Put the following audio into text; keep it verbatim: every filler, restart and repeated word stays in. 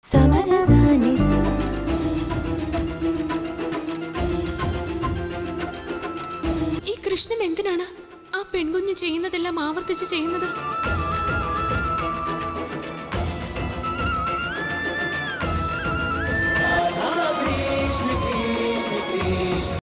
ഈ കൃഷ്ണൻ എന്തിനാണ് ആ പെൺകുഞ്ഞ് ചെയ്യുന്നതെല്ലാം ആവർത്തിച്ച് ചെയ്യുന്നത്?